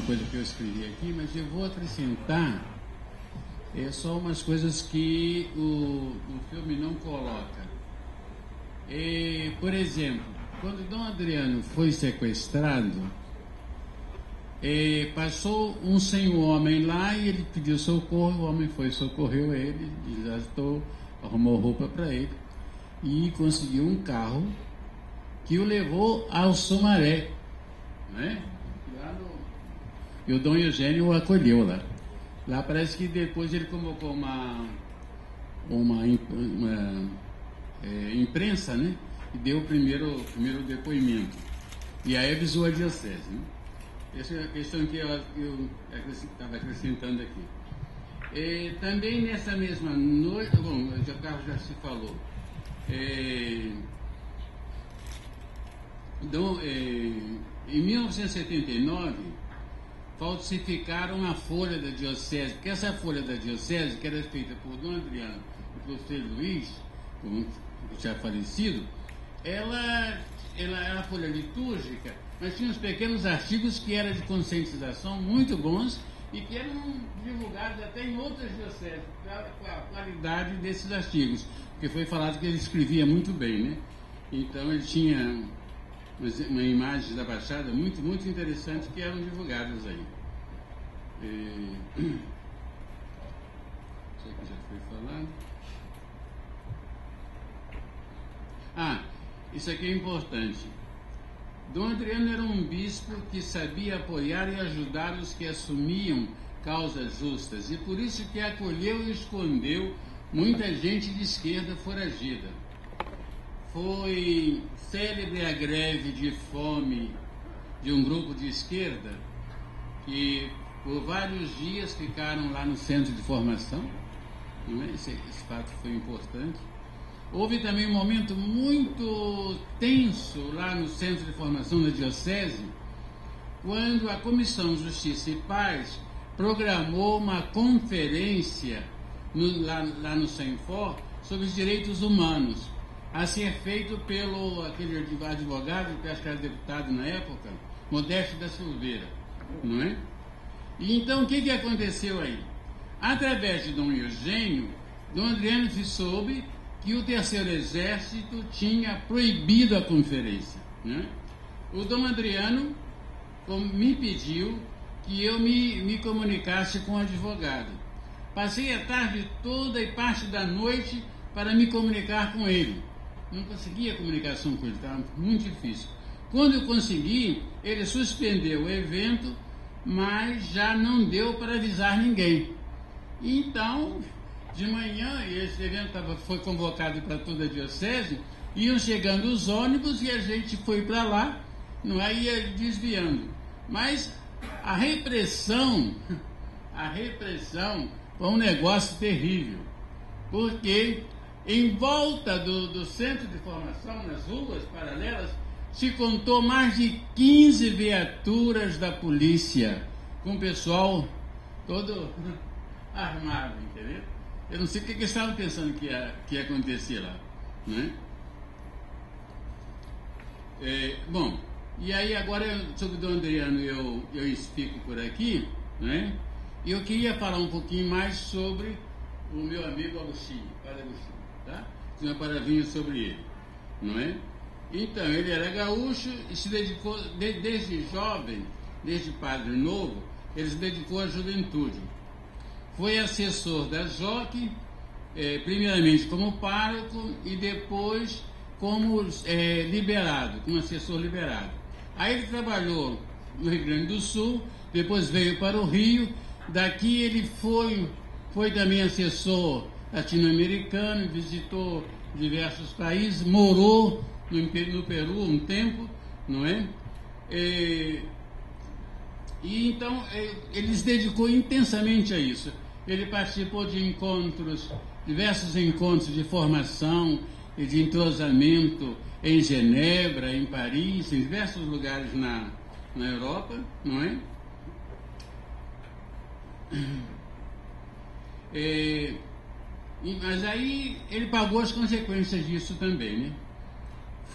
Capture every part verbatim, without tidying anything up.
coisa que eu escrevi aqui, mas eu vou acrescentar é, só umas coisas que o, o filme não coloca. É, por exemplo, quando Dom Adriano foi sequestrado, é, passou um sem homem lá e ele pediu socorro, o homem foi, socorreu ele, desatou, arrumou roupa para ele e conseguiu um carro que o levou ao Sumaré, né? Lá no... E o Dom Eugênio o acolheu lá. Lá parece que depois ele convocou uma, uma, uma é, imprensa, né? E deu o primeiro, primeiro depoimento. E aí avisou a diocese, né? Essa é a questão que eu estava acrescentando aqui. E, também nessa mesma noite, bom, o Carlos já se falou, é, então, é, em mil novecentos e setenta e nove, falsificaram a folha da diocese, porque essa folha da diocese, que era feita por Dom Adriano e por Frei Luís, que já falecido, ela, ela era a folha litúrgica, mas tinha uns pequenos artigos que eram de conscientização muito bons e que eram divulgados até em outras dioceses, com a qualidade desses artigos, porque foi falado que ele escrevia muito bem, né? Então ele tinha uma imagem da Baixada muito, muito interessante que eram divulgadas aí. É... Isso aqui já foi falado. Ah, isso aqui é importante. Dom Adriano era um bispo que sabia apoiar e ajudar os que assumiam causas justas, e por isso que acolheu e escondeu muita gente de esquerda foragida. Foi célebre a greve de fome de um grupo de esquerda que por vários dias ficaram lá no centro de formação, não é? esse, esse fato foi importante. Houve também um momento muito tenso lá no centro de formação da diocese, quando a Comissão Justiça e Paz programou uma conferência no, lá, lá no Senfor sobre os direitos humanos, a ser feito pelo aquele advogado, que acho que era deputado na época, Modesto da Silveira, não é? E então o que, que aconteceu aí? Através de Dom Eugênio, Dom Adriano se soube que o Terceiro Exército tinha proibido a conferência, né? O Dom Adriano me pediu que eu me, me comunicasse com o advogado. Passei a tarde toda e parte da noite para me comunicar com ele. Não conseguia comunicação com ele, estava muito difícil. Quando eu consegui, ele suspendeu o evento, mas já não deu para avisar ninguém. Então, de manhã, esse evento tava, foi convocado para toda a diocese, iam chegando os ônibus e a gente foi para lá, não é, ia desviando. Mas a repressão, a repressão foi um negócio terrível, porque em volta do, do centro de formação, nas ruas paralelas, se contou mais de quinze viaturas da polícia, com o pessoal todo armado, entendeu? Eu não sei o que eles estavam pensando que ia, que ia acontecer lá, né? É, bom, e aí agora sobre o Dom Adriano eu, eu explico por aqui, né? E eu queria falar um pouquinho mais sobre o meu amigo Agostinho, Padre Agostinho, tá? Uma palavrinha sobre ele, não é? Então, ele era gaúcho e se dedicou, de, desde jovem, desde padre novo, ele se dedicou à juventude. Foi assessor da J O C, eh, primeiramente como pároco e depois como eh, liberado, como assessor liberado. Aí ele trabalhou no Rio Grande do Sul, depois veio para o Rio, daqui ele foi, foi também assessor latino-americano, visitou diversos países, morou no, no Peru um tempo, não é? E, e então ele se dedicou intensamente a isso. Ele participou de encontros, diversos encontros de formação e de entrosamento em Genebra, em Paris, em diversos lugares na, na Europa, não é? É, mas aí ele pagou as consequências disso também, né?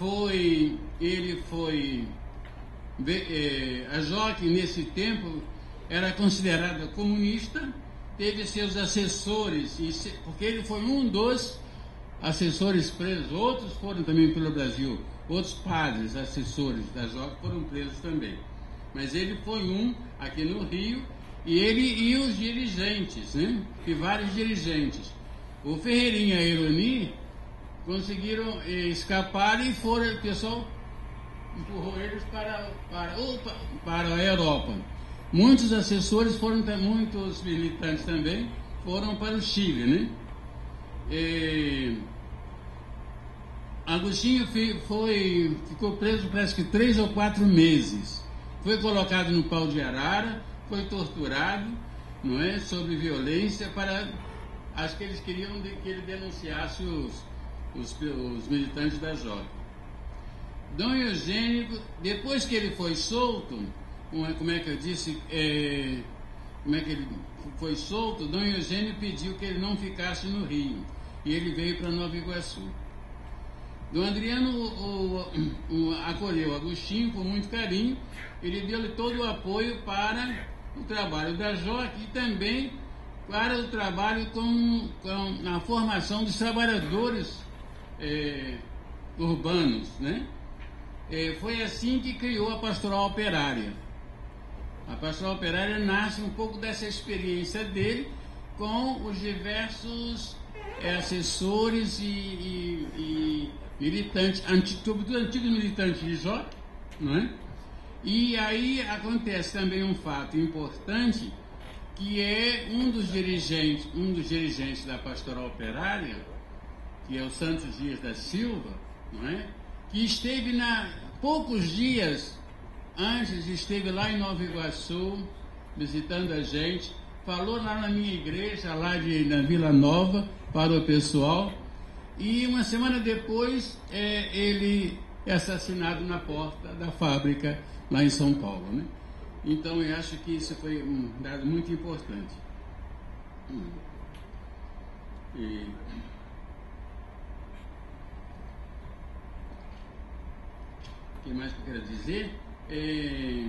Foi, ele foi, é, a J O C nesse tempo era considerado comunista, teve seus assessores, porque ele foi um dos assessores presos, outros foram também pelo Brasil, outros padres, assessores da J O C foram presos também. Mas ele foi um aqui no Rio, e ele e os dirigentes, né? E vários dirigentes. O Ferreirinha e a Ironi conseguiram eh, escapar e foram, o pessoal empurrou eles para, para, opa, para a Europa. Muitos assessores foram, muitos militantes também foram para o Chile, né? E Agostinho foi, ficou preso parece que três ou quatro meses. Foi colocado no pau de arara, foi torturado, não é, sob violência, para, acho que eles queriam de, que ele denunciasse os, os, os militantes da J O C. Dom Eugênio, depois que ele foi solto, como é que eu disse, é, como é que ele foi solto, Dom Eugênio pediu que ele não ficasse no Rio, e ele veio para Nova Iguaçu. Dom Adriano o, o, o, acolheu Agostinho com muito carinho, ele deu-lhe todo o apoio para o trabalho da J O C e também para o trabalho com, com a formação dos trabalhadores é, urbanos, né? É, foi assim que criou a Pastoral Operária. A Pastoral Operária nasce um pouco dessa experiência dele com os diversos é, assessores e, e, e militantes, anti, sobretudo antigos militantes de J O C, não é? E aí acontece também um fato importante, que é um dos dirigentes, um dos dirigentes da Pastoral Operária, que é o Santos Dias da Silva, não é? Que esteve na poucos dias antes, esteve lá em Nova Iguaçu, visitando a gente, falou lá na minha igreja, lá de, na Vila Nova, para o pessoal, e uma semana depois é, ele é assassinado na porta da fábrica lá em São Paulo, né? Então eu acho que isso foi um dado muito importante. Hum. E... O que mais que eu quero dizer? É...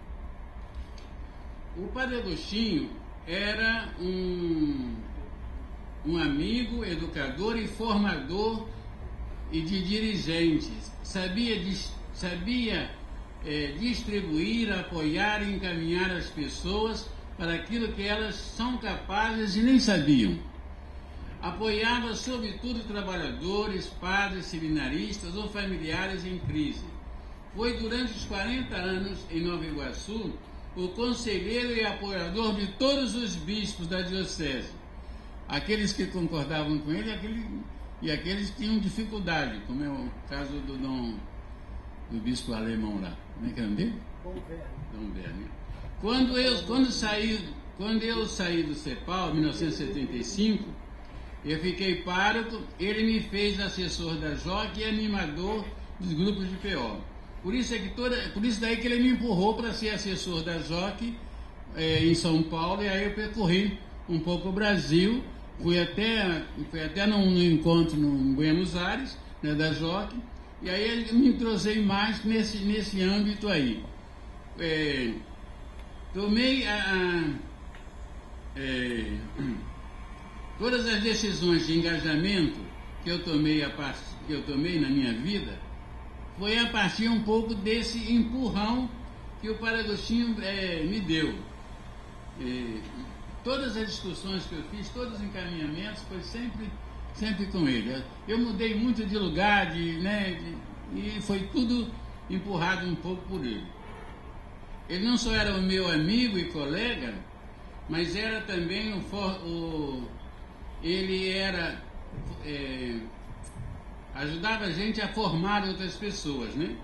O Padre Agostinho era um, um amigo, educador e formador e de dirigentes. Sabia, sabia é, distribuir, apoiar e encaminhar as pessoas para aquilo que elas são capazes e nem sabiam. Apoiava sobretudo trabalhadores, padres, seminaristas ou familiares em crise. Foi durante os quarenta anos em Nova Iguaçu o conselheiro e apoiador de todos os bispos da diocese. Aqueles que concordavam com ele aquele, e aqueles que tinham dificuldade, como é o caso do, dom, do bispo alemão lá. Como é que é o nome dele? Dom Werner. Dom Werner. Quando eu, quando, saí, quando eu saí do CEPAL, em mil novecentos e setenta e cinco, eu fiquei pároco, ele me fez assessor da J O C e animador dos grupos de P O. Por isso, é que toda, por isso daí que ele me empurrou para ser assessor da J O C é, em São Paulo, e aí eu percorri um pouco o Brasil, fui até, fui até num, num encontro no, em Buenos Aires, né, da J O C, e aí eu me entrosei mais nesse, nesse âmbito aí. É, tomei a, a, é, todas as decisões de engajamento que eu tomei, a part, que eu tomei na minha vida, foi a partir um pouco desse empurrão que o Padre Agostinho é, me deu. E todas as discussões que eu fiz, todos os encaminhamentos, foi sempre, sempre com ele. Eu mudei muito de lugar, de, né, de, e foi tudo empurrado um pouco por ele. Ele não só era o meu amigo e colega, mas era também o... o ele era... É, ajudava a gente a formar outras pessoas, né?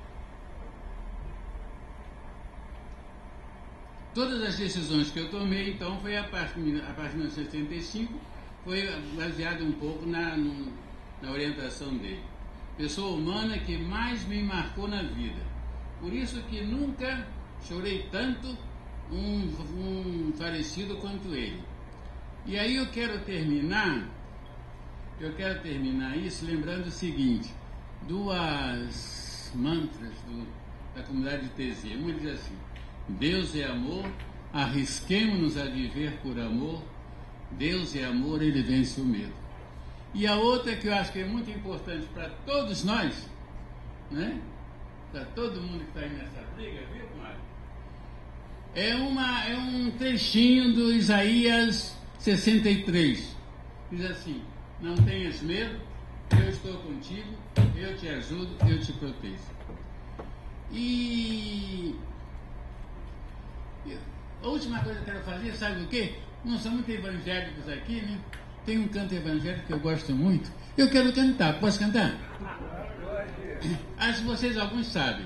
Todas as decisões que eu tomei, então, foi a partir, a partir de mil novecentos e setenta e cinco, foi baseado um pouco na, no, na orientação dele. Pessoa humana que mais me marcou na vida. Por isso que nunca chorei tanto um, um falecido quanto ele. E aí eu quero terminar... Eu quero terminar isso lembrando o seguinte, duas mantras do, da comunidade de Tesia. Uma diz assim: Deus é amor, arrisquemos-nos a viver por amor. Deus é amor, Ele vence o medo. E a outra que eu acho que é muito importante para todos nós, né? Para todo mundo que está aí nessa briga, viu, Mário? É, uma, é um trechinho do Isaías sessenta e três. Diz assim: não tenhas medo, eu estou contigo, eu te ajudo, eu te protejo. E a última coisa que eu quero fazer, sabe o quê? Nós somos muito evangélicos aqui, né? Tem um canto evangélico que eu gosto muito. Eu quero cantar, posso cantar? Acho que vocês alguns sabem.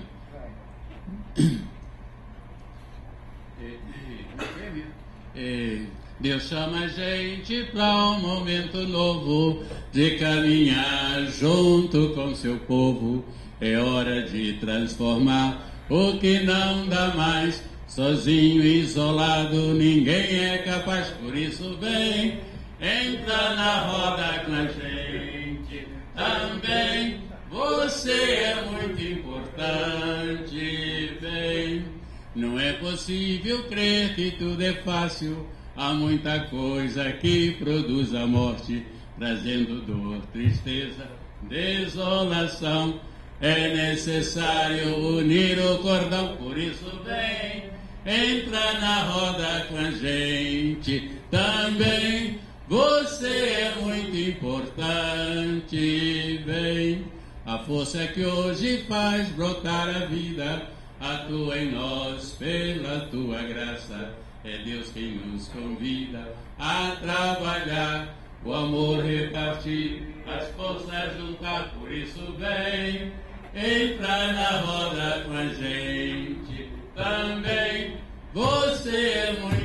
É, Deus chama a gente para um momento novo de caminhar junto com seu povo. É hora de transformar o que não dá mais. Sozinho, isolado, ninguém é capaz. Por isso vem, entra na roda com a gente. Também você é muito importante. Vem, não é possível crer que tudo é fácil. Há muita coisa que produz a morte, trazendo dor, tristeza, desolação. É necessário unir o cordão, por isso vem, entra na roda com a gente. Também você é muito importante. Vem, a força que hoje faz brotar a vida atua em nós pela tua graça. É Deus quem nos convida a trabalhar, o amor repartir, as forças juntar. Por isso vem, entra na roda com a gente. Também você é muito